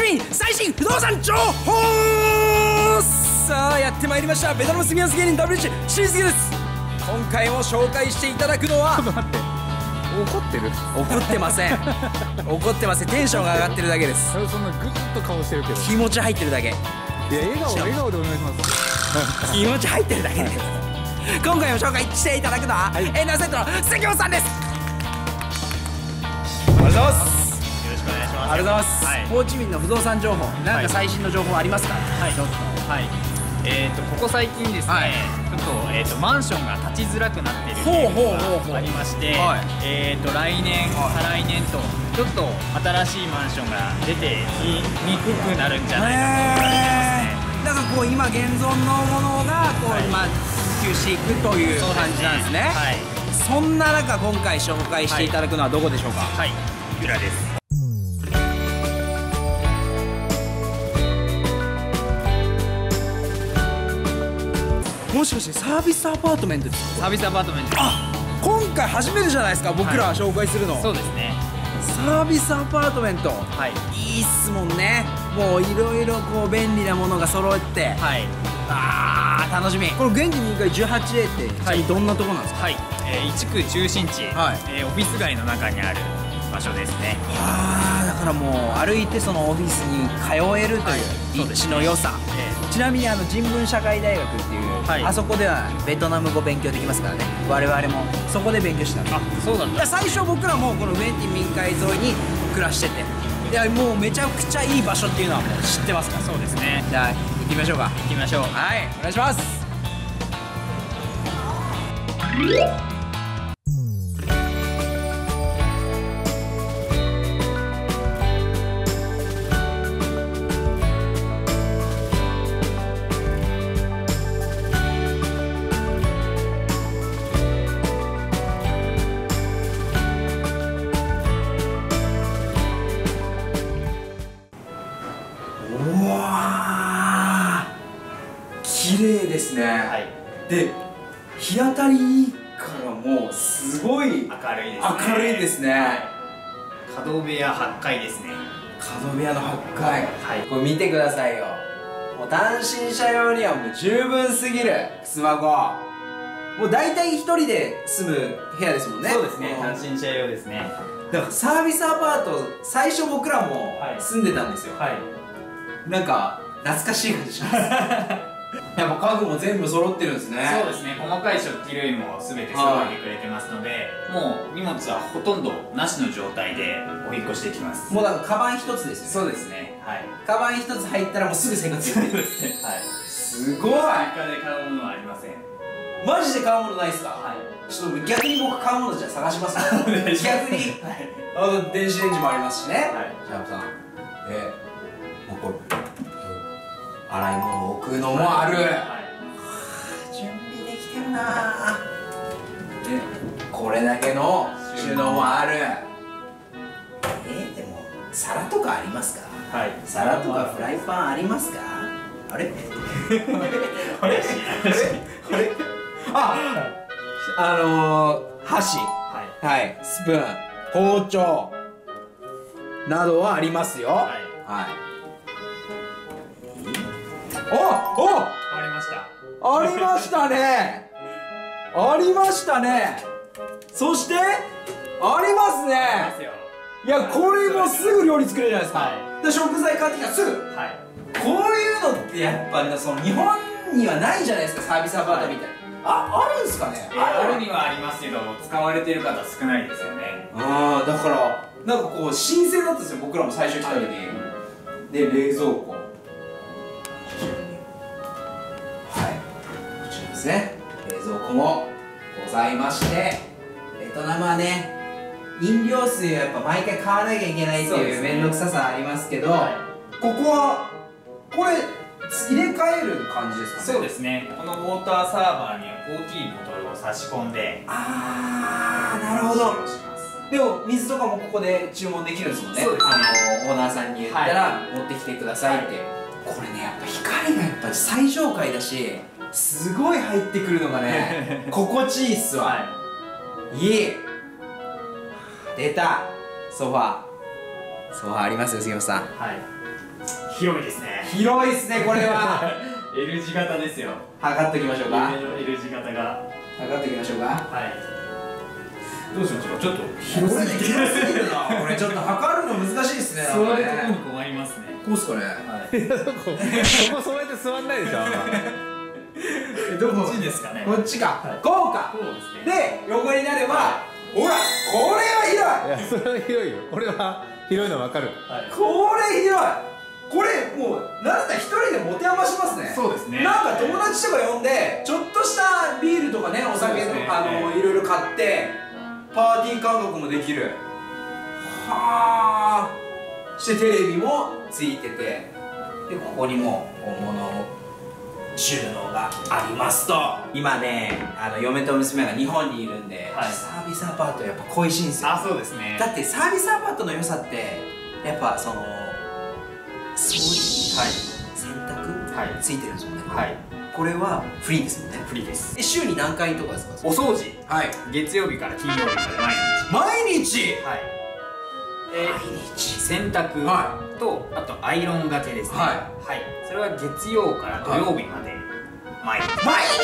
民最新不動産情報。さあやってまいりました、ベトナム住みやす芸人 WH しんすけです。今回も紹介していただくのは、 ちょっと待って、怒ってる？ 怒ってません怒ってません。テンションが上がってるだけです。 そんなグッと顔してるけど、 気持ち入ってるだけ。 いや笑顔でお願いします。 気持ち入ってるだけです。今回も紹介していただくのは、 はい、 エンダーセットの関本さんです。ありがとうございます。 よろしくお願いします。 ありがとうございます。 はい、 ホーチミンの不動産情報、なんか最新の情報ありますか？ はい、 ちょっと。 はい。ここ最近ですね、 はい、 ちょっとマンションが建ちづらくなっているというのがありまして、 はい、 来年、再来年とちょっと新しいマンションが出てきにくくなるんじゃないかと言われてますね。 だからこう今現存のものがこう、 はい、 まあ普及していくという感じなんですね。 はい。 そんな中今回紹介していただくのはどこでしょうか？ はい、裏です。 もしかしてサービスアパートメントですか？ サービスアパートメントです。 あ、今回初めてじゃないですか、僕ら紹介するの。 そうですね。 サービスアパートメント、 はい、 いいっすもんね。もういろいろこう便利なものが揃って、 はい、 あー楽しみ。この現地2階 18A ってはい、 どんなとこなんですか？ はい、一区中心地、 はい、 オフィス街の中にある場所ですね。 はあ、だからもう歩いてそのオフィスに通えるという立地の良さ。ちなみに人文社会大学っていう、 はい、 あそこではベトナム語勉強できますからね。我々もそこで勉強したんです。 あ、そうなんだ。 最初僕らもこのウェンティ民会沿いに暮らしてて、いやもうめちゃくちゃいい場所っていうのはもう知ってますから。 そうですね。 じゃあ行ってみましょうか。 行ってみましょう。 はい、お願いします。うわー、綺麗ですね。 はい。 で、日当たりいいからもうすごい明るいですね。 明るいですね。 角部屋8階ですね。 角部屋の8階。 はい。 これ見てくださいよ。もう単身者用にはもう十分すぎるスマホ。もう大体一人で住む部屋ですもんね。 そうですね。単身者用ですね。 だからサービスアパート、最初僕らも住んでたんですよ。 はい。 なんか懐かしい感じしますやっぱ家具も全部揃ってるんですね。 そうですね。細かい食器類も全て揃えてくれてますので、もう荷物はほとんどなしの状態でお引っ越しできます。 もうだからカバン一つですよね。 そうですね。はい。 カバン一つ入ったらもうすぐ生活できる。 そうですね。はい。 すごい。 追加で買うものはありません。 マジで買うものないっすか？はい。ちょっと逆に僕買うものじゃあ探します逆に、はい、電子レンジもありますしね。はい。シャープさん、もうこれ洗い物を置くのもある。はい。準備できてるなぁ。で、これだけの収納もある。でも皿とかありますか？はい。皿とかフライパンありますか？あれ？あれ？あれ？箸、はい、スプーン、包丁などはありますよ。はい。 ありました。 ありましたね。ありましたね。そしてありますね。いや、これもすぐ料理作れるじゃないですか。で、食材買ってきたらすぐ。はい。こういうのってやっぱりその日本にはないじゃないですか、サービスアパートみたいな。あるんですかね。 あるにはありますけど、使われてる方少ないですよね。 だからなんかこう新鮮だったんですよ、僕らも最初来た時に。で、冷蔵庫、はい、こちらですね。冷蔵庫もございまして、ベトナムはね、飲料水をやっぱ毎回買わなきゃいけないっていう面倒くささありますけど、ここはこれ入れ替える感じですかね。 そうですね。このウォーターサーバーに大きいボトルを差し込んで、 なるほど。でも水とかもここで注文できるんですもんね。そうですね。オーナーさんに言ったら持ってきてくださいって。これね、やっぱ光がやっぱり最上階だし、すごい入ってくるのがね心地いいっすわ。いい。出たソファーありますよ、杉本さん。はい。 広いですね。 広いですね、これは。 L 字型ですよ。 測っておきましょうか。 L 字型が測っておきましょうか。 はい。どうしましょう。ちょっと広すぎるな。これちょっと測るの難しいですね。 座るとこに困りますね。 こうっすかね。 そこそうやって座んないでしょ。 どここっちですかね。 こっちか。こうか。 こうですね。 で、横になれば、ほら、これは広い。 いや、それは広いよ。俺は広いの分かる。 これ広い。これもうなんだったら一人で持て余しますね。 そうですね。 なんか友達とか呼んでちょっとしたビールとかね、お酒とかいろいろ買ってパーティー感覚もできる。はあ。してテレビもついてて、でここにも物収納がありますと。今ね、嫁と娘が日本にいるんで、サービスアパートやっぱ恋しいんですよ。 あ、そうですね。 だってサービスアパートの良さってやっぱその掃除、洗濯ついてるんですよね。これはフリーですもんね。 フリーです。 週に何回とかですか？ お掃除、月曜日から金曜日まで毎日。 毎日洗濯と、あとアイロンがけですね。それは月曜から土曜日まで毎日。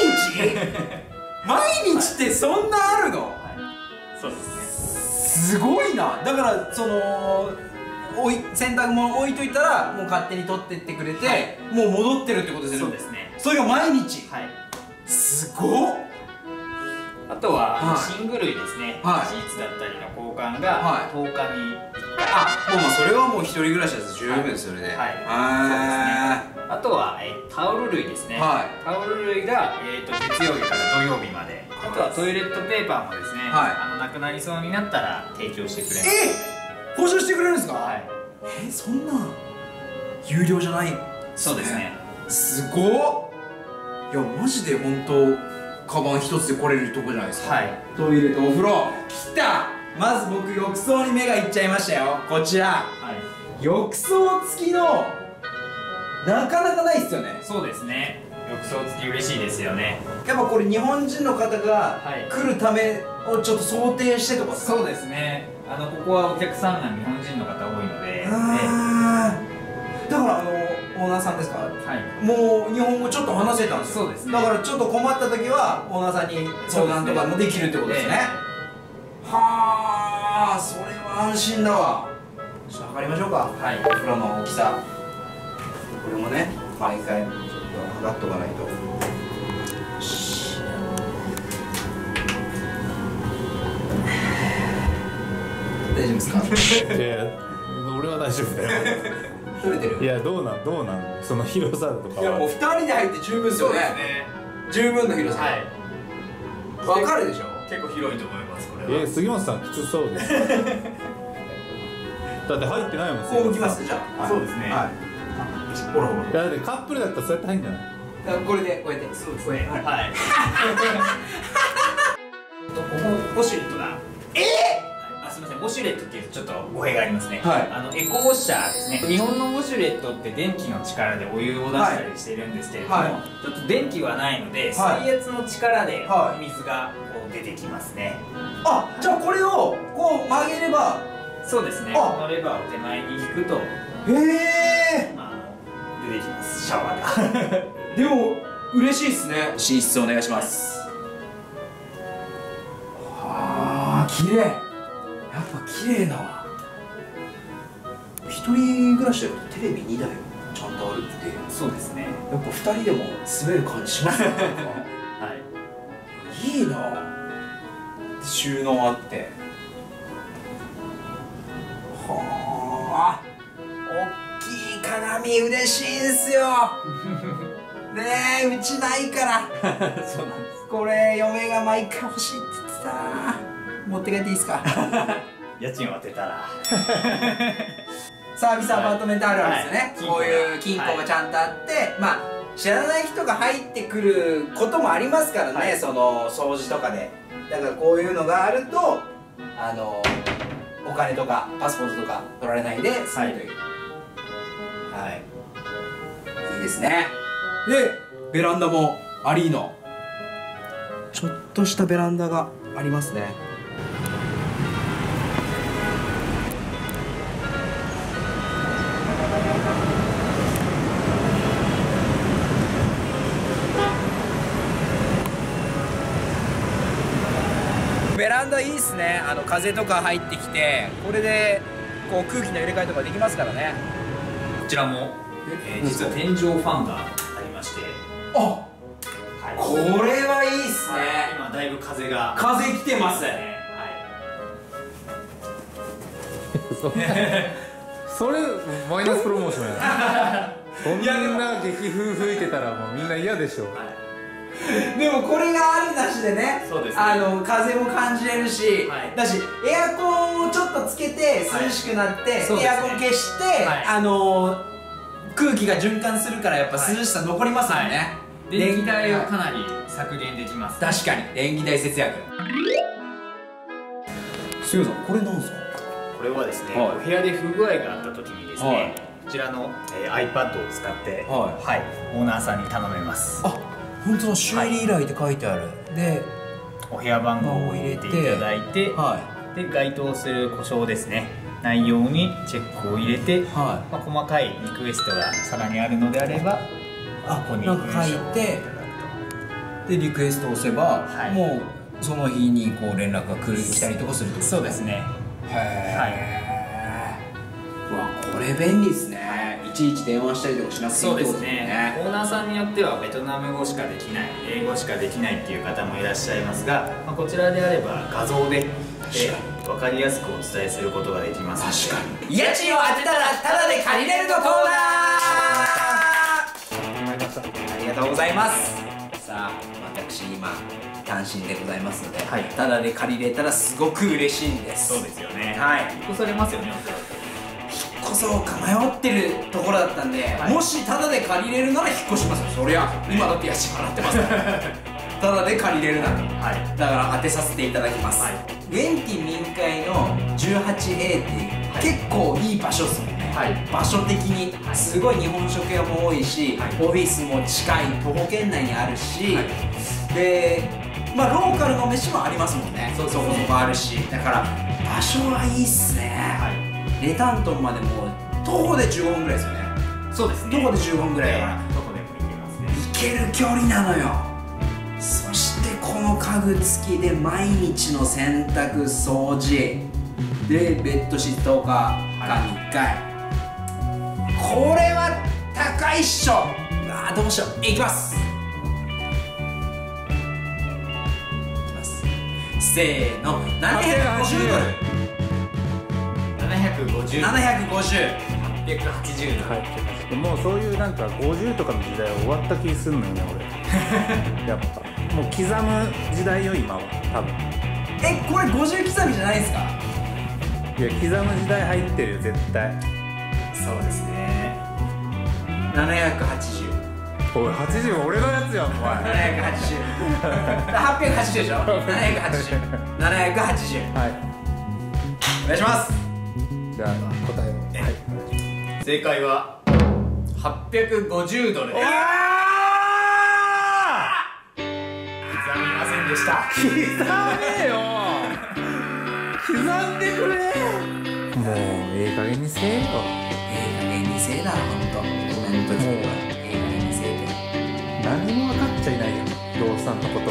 毎日ってそんなあるの？ そうですね。すごいな。だからその洗濯物置いといたらもう勝手に取ってってくれて、もう戻ってるってことですよね。 そうですね。 それが毎日。すごっ。 あとは寝具類ですね。シーツだったりの交換が10日に1回。 もうそれはもう一人暮らしだと十分です、それで。 あとはタオル類ですね。タオル類が月曜日から土曜日まで。あとはトイレットペーパーもですね、なくなりそうになったら提供してくれます。 交渉してくれるんですか？そんな有料じゃない？ そうですね。 すごっ。いやマジで本当カバン一つで来れるとこじゃないですか。トイレとお風呂来た。まず僕浴槽に目がいっちゃいましたよ。こちら、浴槽付きのなかなかないっすよね。 そうですね。浴槽付き嬉しいですよね。 やっぱこれ日本人の方が来るためをちょっと想定してとか。 そうですね。ここはお客さんが日本人の方多いので。 だからオーナーさんですか？もう日本語ちょっと話せたんですよ。そうですね。だからちょっと困った時はオーナーさんに相談とかもできるってことですね。はあ、それは安心だわ。ちょっと測りましょうか。お風呂の大きさ。これもね、毎回ちょっと測っとかないと。大丈夫ですか？ いや、俺は大丈夫だよ。 取れてる。 いや、どうなんその広さとかは。 いや、もう2人で入って十分ですよね。十分の広さ。わかるでしょ？ 結構広いと思います、これは。 杉本さんきつそうです。だって入ってないもん。 こう向きますじゃあ。 そうですね。 ほらほら。 だってカップルだったらそうやって入るんじゃない？ これでこうやって。そうですね。 ここウォシュレットが。すみません、ウォシュレットっていうとちょっと語弊がありますね。エコウォッシャーですね。日本のウォシュレットって電気の力でお湯を出したりしているんですけれども、ちょっと電気はないので水圧の力でお水がこう出てきますね。 じゃあこれをこう曲げれば。 そうですね。このレバーを手前に引くと出てきます、シャワーが。 でも嬉しいですね。寝室お願いします。はあ、綺麗。やっぱ綺麗だわ。一人暮らしだとテレビ2台ちゃんとあるって。 そうですね。 やっぱ2人でも住める感じしますね。いいな。収納あって。はあ、大きい鏡嬉しいんすよ。ねえ、うちないから。そうなんです。これ嫁が毎回欲しいって言ってた。持って帰っていいですか？ 家賃を当てたらサービスアパートメントあるあるですよね。こういう金庫がちゃんとあって、まあ知らない人が入ってくることもありますからね、その掃除とかで。だからこういうのがあるとお金とかパスポートとか取られないで済むという。いいですね。でベランダもアリーノ、ちょっとしたベランダがありますね。 ベランダいいっすね。風とか入ってきて、これでこう空気の入れ替えとかできますからね。 こちらも、実は天井ファンがありまして、 あ、はい、これはいいっすね。 今だいぶ風来てますね。 それマイナスプロモーションやそんな激風吹いてたらもうみんな嫌でしょ。 でもこれがあるなしでね、 そうですね、 風も感じれるし、はい、だしエアコンをちょっとつけて涼しくなって、はい、エアコン消して、はい、空気が循環するからやっぱ涼しさ残りますよね、はいはい、 電気代をかなり削減できます。 確かに電気代節約。すみません、これなんですか？ これはですね、はい、お部屋で不具合があった時にですね、はい、こちらの、iPad を使って、はいはい、オーナーさんに頼めます。 あ、本当だ、修理依頼って書いてある、はい、でお部屋番号を入れていただいて、はい、で該当する故障ですね、内容にチェックを入れて、はい、細かいリクエストがさらにあるのであればここになんか書いて、でリクエストを押せば、はい、もうその日にこう連絡が来たりとかするってことですか？ そうですね。 へえ、はい、うわ、これ便利ですね。いちいち電話したりとかしなくていいってことですね。 オーナーさんによってはベトナム語しかできない、英語しかできないっていう方もいらっしゃいますが、こちらであれば画像で分かりやすくお伝えすることができます。 確かに。家賃を当てたらタダで借りれるのコーナー。ありがとうございます。さあ、私今単身でございますので、はい、タダで借りれたらすごく嬉しいんです。 そうですよね。 はい。 引っ越されますよね。 引っ越そうか迷ってるところだったんで、はい、もしタダで借りれるなら引っ越しますよ。そりゃ、今だって家賃払ってますからタダで借りれるなら、はい、だから当てさせていただきます、はい、ウェンティ民会の 18A っていう、はい、結構いい場所ですもんね、はい、場所的にすごい日本食屋も多いし、はい、オフィスも近い、徒歩圏内にあるし、はい、でまあローカルの飯もありますもんね。そこそこあるし、だから場所はいいっすね、はい、レタントンまでもう徒歩で15分ぐらいですよね。 そうですね、 徒歩で15分ぐらいだから、 どこでも行けますね。 行ける距離なのよ。そしてこの家具付きで毎日の洗濯掃除でベッドシートか間に1回、これは高いっしょ。あーどうしよう、いきます。せーの、750ドル、750、880ドル、はい、 もうそういうなんか50とかの時代は終わった気すんのよね俺やっぱもう刻む時代よ今は多分。 これ50刻みじゃないですか？ いや、刻む時代入ってるよ絶対。 そうですね、 780。 おい、80俺のやつやん、お前。 780 880でしょ。780 780、はい、お願いします。 じゃあ答えを、はい、 正解は850ドルです。刻みませんでした。 刻めよ刻んでくれ。もうええ加減にせえよ。 ええ加減にせえだ、ほんとコメント聞くわ。 何も分かっちゃいないよ、不動産のこと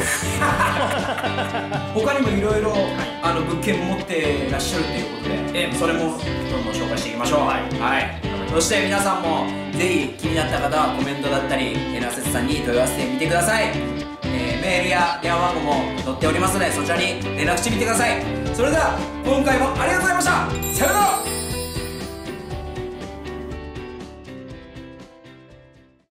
他にもいろいろ物件も持ってらっしゃるということで、それもどんどん紹介していきましょう。はい、はい、そして皆さんもぜひ気になった方はコメントだったりエナセツさんに問い合わせてみてください。メールや電話番号も載っておりますので、そちらに連絡してみてください。それでは今回もありがとうございました。さよなら。